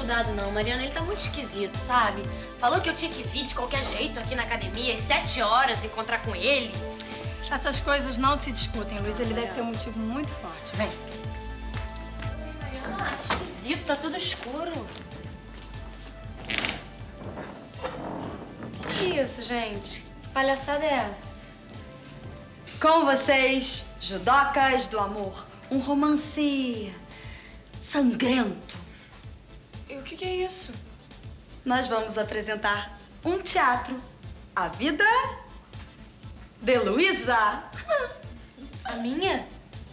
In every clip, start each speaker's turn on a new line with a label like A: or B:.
A: mudado, não, Mariana. Ele tá muito esquisito, sabe? Falou que eu tinha que vir de qualquer jeito aqui na academia às 7 horas encontrar com ele.
B: Essas coisas não se discutem, Luiz. Ele deve ter um motivo muito forte. Vem.
A: Mariana, que esquisito. Tá tudo escuro. Que isso, gente? Que palhaçada é essa?
C: Com vocês, Judocas do Amor. Um romance sangrento.
A: E o que é isso?
C: Nós vamos apresentar um teatro. A Vida de Luísa.
A: A minha?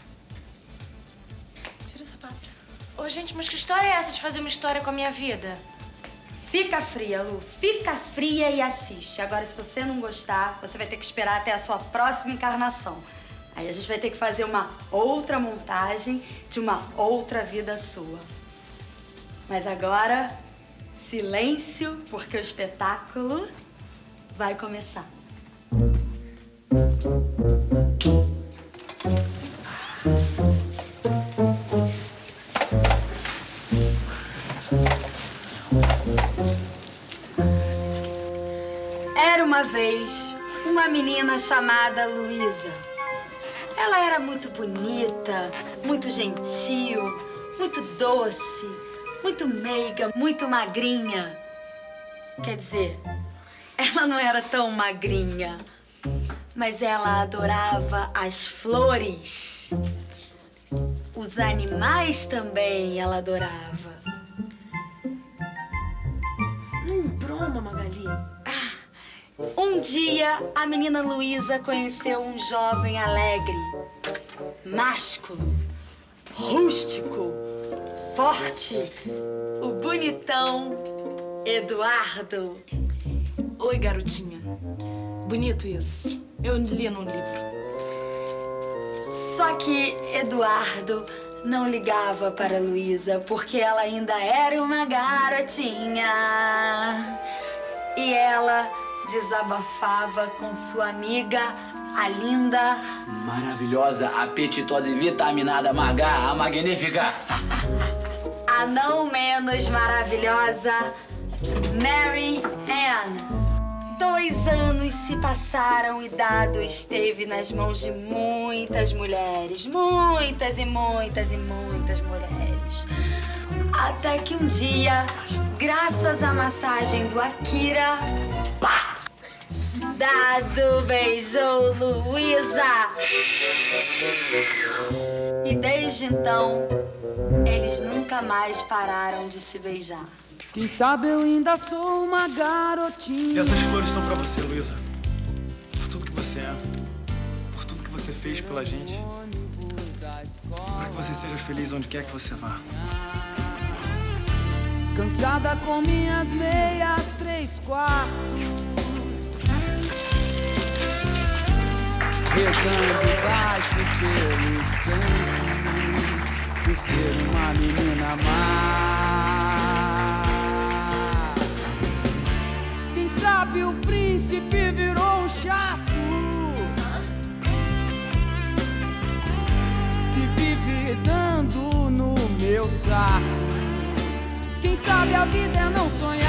B: Tira o sapato.
A: Ô, gente, mas que história é essa de fazer uma história com a minha vida?
C: Fica fria, Lu. Fica fria e assiste. Agora, se você não gostar, você vai ter que esperar até a sua próxima encarnação. Aí a gente vai ter que fazer uma outra montagem de uma outra vida sua. Mas agora, silêncio, porque o espetáculo vai começar. Era uma vez uma menina chamada Luísa. Ela era muito bonita, muito gentil, muito doce, muito meiga, muito magrinha. Quer dizer, ela não era tão magrinha, mas ela adorava as flores. Os animais também ela adorava.
A: Broma, Magali.
C: Um dia, a menina Luísa conheceu um jovem alegre, másculo, rústico, forte, o bonitão Eduardo.
B: Oi, garotinha. Bonito isso. Eu li num livro.
C: Só que Eduardo não ligava para Luísa porque ela ainda era uma garotinha. E ela desabafava com sua amiga, a linda,
D: maravilhosa, apetitosa e vitaminada Magá, a magnífica.
C: A não menos maravilhosa Mary Ann. 2 anos se passaram e Dado esteve nas mãos de muitas mulheres. Muitas e muitas e muitas mulheres. Até que um dia, graças à massagem do Akira, pá! Dado beijou Luísa. E desde então, eles nunca mais pararam de se beijar.
E: Quem sabe eu ainda sou uma garotinha.
F: E essas flores são pra você, Luísa. Por tudo que você é. Por tudo que você fez pela gente. Pra que você seja feliz onde quer que você vá.
E: Cansada com minhas meias 3/4. Rezando baixo pelos campos, por ser uma menina má. Quem sabe o príncipe virou um chato que vive dando no meu saco. Quem sabe a vida é não sonhar.